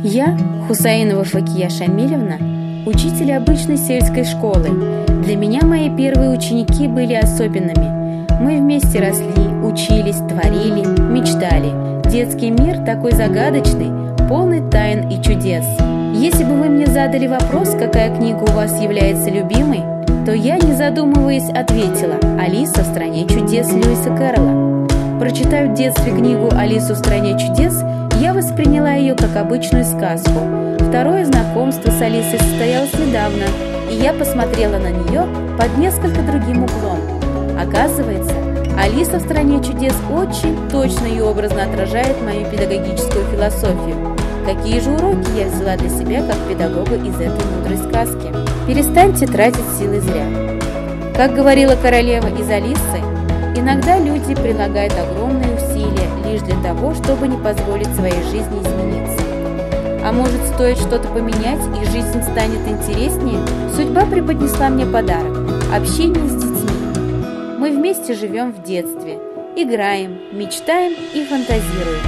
Я, Хусаинова Факия Шамилевна, учитель обычной сельской школы. Для меня мои первые ученики были особенными. Мы вместе росли, учились, творили, мечтали. Детский мир такой загадочный, полный тайн и чудес. Если бы вы мне задали вопрос, какая книга у вас является любимой, то я, не задумываясь, ответила: «Алиса в стране чудес» Льюиса Кэрролла. Прочитав в детстве книгу «Алису в стране чудес», я восприняла ее как обычную сказку. Второе знакомство с Алисой состоялось недавно, и я посмотрела на нее под несколько другим углом. Оказывается, Алиса в стране чудес очень точно и образно отражает мою педагогическую философию. Какие же уроки я взяла для себя как педагога из этой мудрой сказки? Перестаньте тратить силы зря. Как говорила королева из Алисы, иногда люди прилагают огромные усилия лишь для того, чтобы не позволить своей жизни измениться. А может, стоит что-то поменять, и жизнь станет интереснее? Судьба преподнесла мне подарок – общение с детьми. Мы вместе живем в детстве, играем, мечтаем и фантазируем.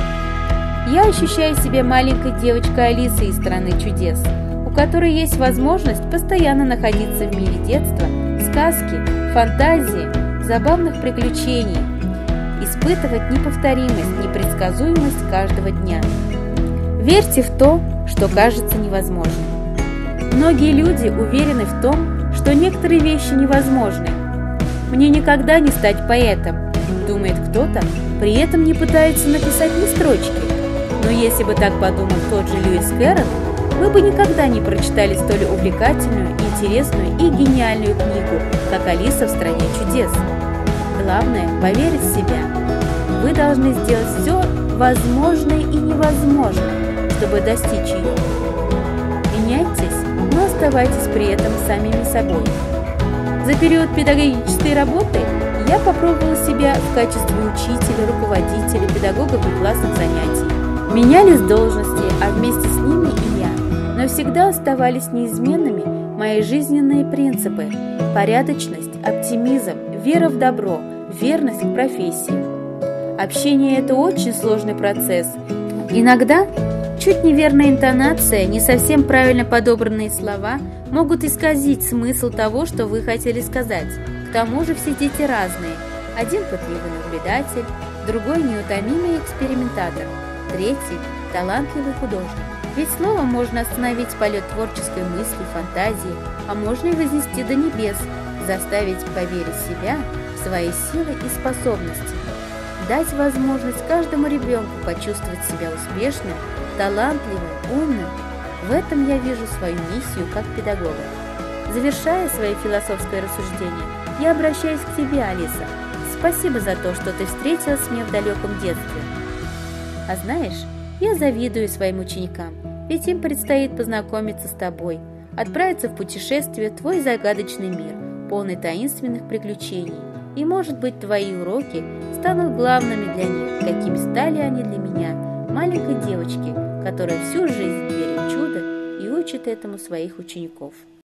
Я ощущаю себя маленькой девочкой Алисой из страны чудес, у которой есть возможность постоянно находиться в мире детства, сказки, фантазии, забавных приключений, испытывать неповторимость, непредсказуемость каждого дня. Верьте в то, что кажется невозможным. Многие люди уверены в том, что некоторые вещи невозможны. Мне никогда не стать поэтом, думает кто-то, при этом не пытается написать ни строчки. Но если бы так подумал тот же Льюис Кэрролл, вы бы никогда не прочитали столь увлекательную, интересную и гениальную книгу, как «Алиса в стране чудес». Главное – поверить в себя. Вы должны сделать все возможное и невозможное, чтобы достичь ее. Меняйтесь, но оставайтесь при этом самими собой. За период педагогической работы я попробовала себя в качестве учителя, руководителя, педагога при классных занятиях. Менялись должности, а вместе с ними и я. Но всегда оставались неизменными мои жизненные принципы: порядочность, оптимизм, вера в добро, верность к профессии. Общение – это очень сложный процесс. Иногда чуть неверная интонация, не совсем правильно подобранные слова могут исказить смысл того, что вы хотели сказать. К тому же все дети разные. Один пытливый наблюдатель, другой неутомимый экспериментатор, третий – талантливый художник. Ведь словом можно остановить полет творческой мысли, фантазии, а можно и вознести до небес, заставить поверить в себя, в свои силы и способности. Дать возможность каждому ребенку почувствовать себя успешным, талантливым, умным. В этом я вижу свою миссию как педагога. Завершая свое философское рассуждение, я обращаюсь к тебе, Алиса. Спасибо за то, что ты встретилась с мне в далеком детстве. А знаешь, я завидую своим ученикам, ведь им предстоит познакомиться с тобой, отправиться в путешествие в твой загадочный мир, полный таинственных приключений. И, может быть, твои уроки станут главными для них, какими стали они для меня, маленькой девочки, которая всю жизнь верит в чудо и учит этому своих учеников.